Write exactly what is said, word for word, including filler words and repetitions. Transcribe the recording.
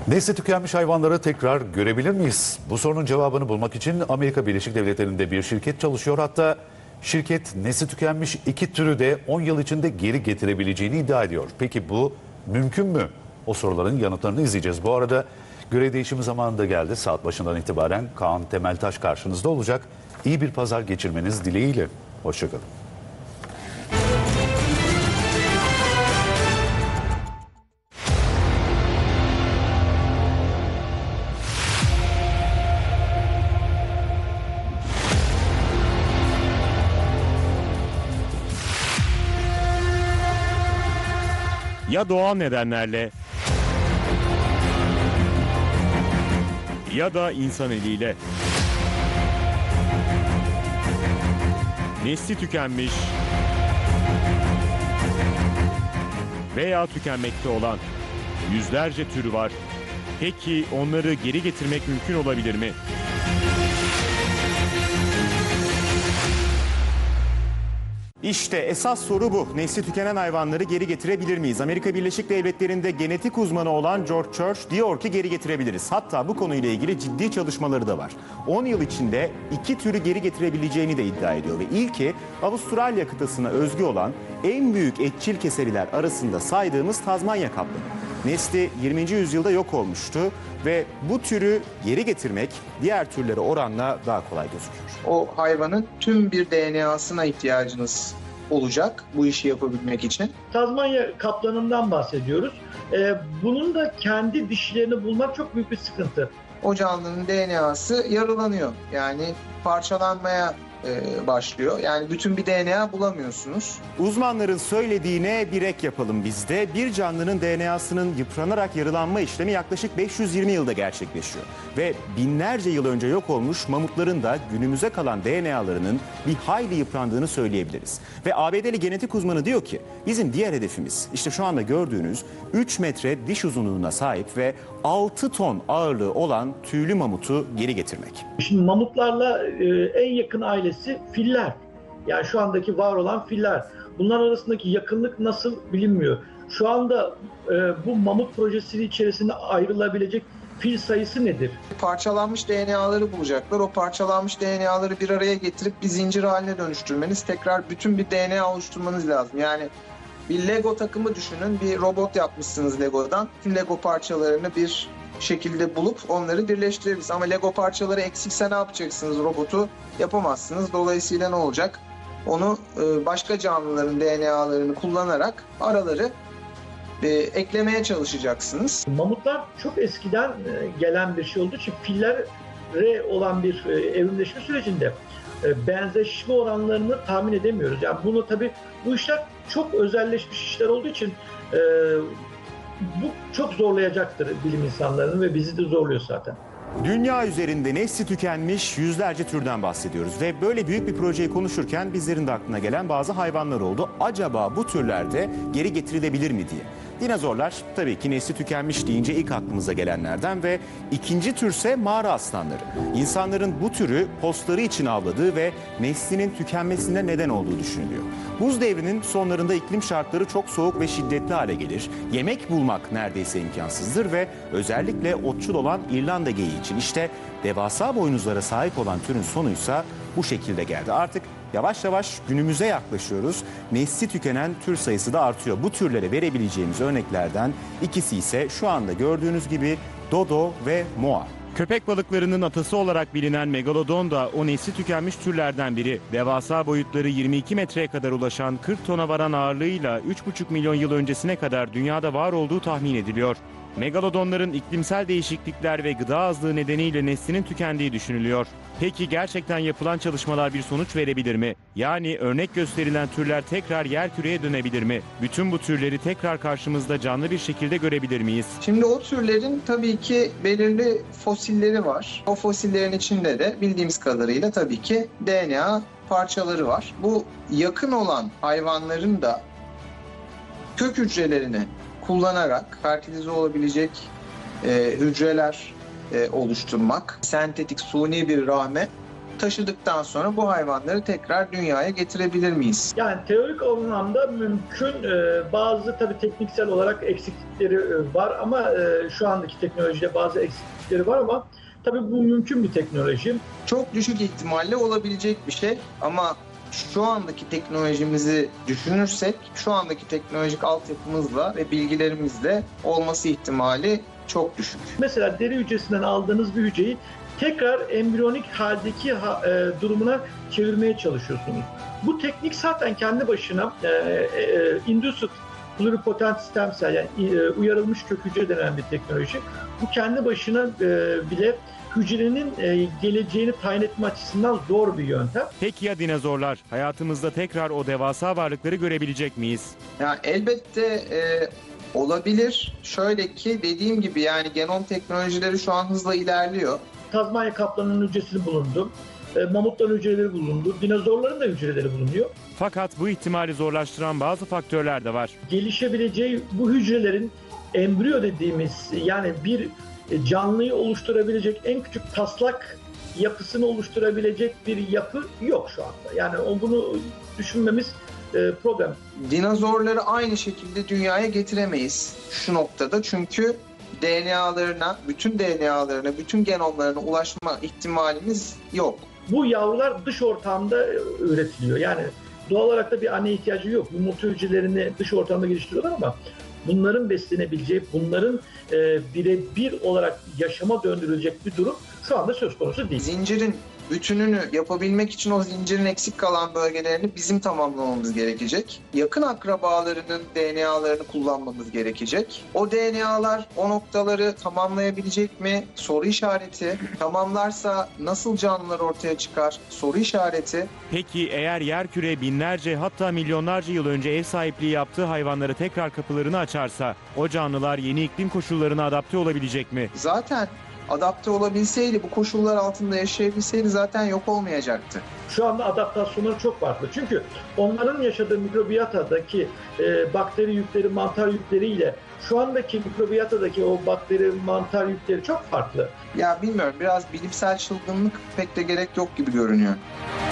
Nesli tükenmiş hayvanları tekrar görebilir miyiz? Bu sorunun cevabını bulmak için Amerika Birleşik Devletleri'nde bir şirket çalışıyor. Hatta şirket nesli tükenmiş iki türü de on yıl içinde geri getirebileceğini iddia ediyor. Peki bu mümkün mü? O soruların yanıtlarını izleyeceğiz. Bu arada görev değişimi zamanı da geldi. Saat başından itibaren Kaan Temeltaş karşınızda olacak. İyi bir pazar geçirmeniz dileğiyle. Hoşçakalın. Ya doğal nedenlerle ya da insan eliyle nesli tükenmiş veya tükenmekte olan yüzlerce tür var. Peki onları geri getirmek mümkün olabilir mi? İşte esas soru bu. Nesli tükenen hayvanları geri getirebilir miyiz? Amerika Birleşik Devletleri'nde genetik uzmanı olan George Church diyor ki geri getirebiliriz. Hatta bu konuyla ilgili ciddi çalışmaları da var. on yıl içinde iki türü geri getirebileceğini de iddia ediyor. Ve ilki Avustralya kıtasına özgü olan en büyük etçil keseliler arasında saydığımız Tazmanya kaplanı. Nesli yirminci yüzyılda yok olmuştu ve bu türü geri getirmek diğer türlere oranla daha kolay gözüküyor. O hayvanın tüm bir D N A'sına ihtiyacınız olacak bu işi yapabilmek için. Tazmanya kaplanından bahsediyoruz. Ee, bunun da kendi dişlerini bulmak çok büyük bir sıkıntı. O canlının D N A'sı yarılanıyor. Yani parçalanmaya e, başlıyor. Yani bütün bir D N A bulamıyorsunuz. Uzmanların söylediğine bir ek yapalım biz de. Bir canlının D N A'sının yıpranarak yarılanma işlemi yaklaşık beş yüz yirmi yılda gerçekleşiyor. Ve binlerce yıl önce yok olmuş mamutların da günümüze kalan D N A'larının bir hayli yıprandığını söyleyebiliriz. Ve A B D'li genetik uzmanı diyor ki bizim diğer hedefimiz işte şu anda gördüğünüz üç metre diş uzunluğuna sahip ve altı ton ağırlığı olan tüylü mamutu geri getirmek. Şimdi mamutlarla e, en yakın ailesi filler. Yani şu andaki var olan filler. Bunlar arasındaki yakınlık nasıl bilinmiyor. Şu anda e, bu mamut projesi içerisinde ayrılabilecek fil sayısı nedir? Parçalanmış D N A'ları bulacaklar. O parçalanmış D N A'ları bir araya getirip bir zincir haline dönüştürmeniz, tekrar bütün bir D N A oluşturmanız lazım. Yani bir Lego takımı düşünün. Bir robot yapmışsınız Lego'dan. Tüm Lego parçalarını bir şekilde bulup onları birleştirebiliriz. Ama Lego parçaları eksikse ne yapacaksınız? Robotu yapamazsınız. Dolayısıyla ne olacak? Onu başka canlıların D N A'larını kullanarak araları e, eklemeye çalışacaksınız. Mamutlar çok eskiden gelen bir şey olduğu için fillere olan bir evrimleşme sürecinde benzeşme oranlarını tahmin edemiyoruz. Yani bunu tabii bu işler çok özelleşmiş işler olduğu için e, bu çok zorlayacaktır bilim insanlarını ve bizi de zorluyor zaten. Dünya üzerinde nesli tükenmiş yüzlerce türden bahsediyoruz ve böyle büyük bir projeyi konuşurken bizlerin de aklına gelen bazı hayvanlar oldu. Acaba bu türlerde geri getirilebilir mi diye. Dinozorlar tabii ki nesli tükenmiş deyince ilk aklımıza gelenlerden ve ikinci türse mağara aslanları. İnsanların bu türü postları için avladığı ve neslinin tükenmesine neden olduğu düşünülüyor. Buz devrinin sonlarında iklim şartları çok soğuk ve şiddetli hale gelir. Yemek bulmak neredeyse imkansızdır ve özellikle otçul olan İrlanda geyiği için işte devasa boynuzlara sahip olan türün sonuysa bu şekilde geldi. Artık yavaş yavaş günümüze yaklaşıyoruz. Nesli tükenen tür sayısı da artıyor. Bu türlere verebileceğimiz örneklerden ikisi ise şu anda gördüğünüz gibi dodo ve moa. Köpek balıklarının atası olarak bilinen megalodon da o nesli tükenmiş türlerden biri. Devasa boyutları yirmi iki metreye kadar ulaşan kırk tona varan ağırlığıyla üç buçuk milyon yıl öncesine kadar dünyada var olduğu tahmin ediliyor. Megalodonların iklimsel değişiklikler ve gıda azlığı nedeniyle neslinin tükendiği düşünülüyor. Peki gerçekten yapılan çalışmalar bir sonuç verebilir mi? Yani örnek gösterilen türler tekrar yerküreye dönebilir mi? Bütün bu türleri tekrar karşımızda canlı bir şekilde görebilir miyiz? Şimdi o türlerin tabii ki belirli fosilleri var. O fosillerin içinde de bildiğimiz kadarıyla tabii ki D N A parçaları var. Bu yakın olan hayvanların da kök hücrelerini kullanarak fertilize olabilecek e, hücreler e, oluşturmak, sentetik, suni bir rahme taşıdıktan sonra bu hayvanları tekrar dünyaya getirebilir miyiz? Yani teorik anlamda mümkün. Ee, bazı tabii tekniksel olarak eksiklikleri e, var ama e, şu andaki teknolojide bazı eksiklikleri var ama tabii bu mümkün bir teknoloji. Çok düşük ihtimalle olabilecek bir şey ama şu andaki teknolojimizi düşünürsek, şu andaki teknolojik altyapımızla ve bilgilerimizle olması ihtimali çok düşük. Mesela deri hücresinden aldığınız bir hücreyi tekrar embriyonik haldeki ha, e, durumuna çevirmeye çalışıyorsunuz. Bu teknik zaten kendi başına e, e, induced pluripotent stem cell, yani e, uyarılmış kök hücre denen bir teknoloji. Bu kendi başına e, bile hücrenin e, geleceğini tayin etme açısından zor bir yöntem. Peki ya dinozorlar? Hayatımızda tekrar o devasa varlıkları görebilecek miyiz? Yani elbette e, olabilir. Şöyle ki dediğim gibi yani genom teknolojileri şu an hızla ilerliyor. Tazmanya kaplanının hücresi bulundu. E, mamutların hücreleri bulundu. Dinozorların da hücreleri bulunuyor. Fakat bu ihtimali zorlaştıran bazı faktörler de var. Gelişebileceği bu hücrelerin embriyo dediğimiz, yani bir canlıyı oluşturabilecek en küçük taslak yapısını oluşturabilecek bir yapı yok şu anda. Yani o bunu düşünmemiz e, problem. Dinozorları aynı şekilde dünyaya getiremeyiz şu noktada çünkü D N A'larına, bütün D N A'larına, bütün genomlarına ulaşma ihtimalimiz yok. Bu yavrular dış ortamda üretiliyor. Yani doğal olarak da bir anne ihtiyacı yok. Yumurta hücrelerini dış ortamda geliştiriyorlar ama bunların beslenebileceği, bunların e, birebir olarak yaşama döndürülecek bir durum şu anda söz konusu değil. Zincirin bütününü yapabilmek için o zincirin eksik kalan bölgelerini bizim tamamlamamız gerekecek. Yakın akrabalarının D N A'larını kullanmamız gerekecek. O D N A'lar o noktaları tamamlayabilecek mi? Soru işareti. Tamamlarsa nasıl canlılar ortaya çıkar? Soru işareti. Peki eğer yerküre binlerce hatta milyonlarca yıl önce ev sahipliği yaptığı hayvanlara tekrar kapılarını açarsa o canlılar yeni iklim koşullarına adapte olabilecek mi? Zaten adapte olabilseydi, bu koşullar altında yaşayabilseydi zaten yok olmayacaktı. Şu anda adaptasyonları çok farklı. Çünkü onların yaşadığı mikrobiyatadaki e, bakteri yükleri, mantar yükleriyle şu andaki mikrobiyatadaki o bakteri, mantar yükleri çok farklı. Ya bilmiyorum, biraz bilimsel çılgınlık pek de gerek yok gibi görünüyor.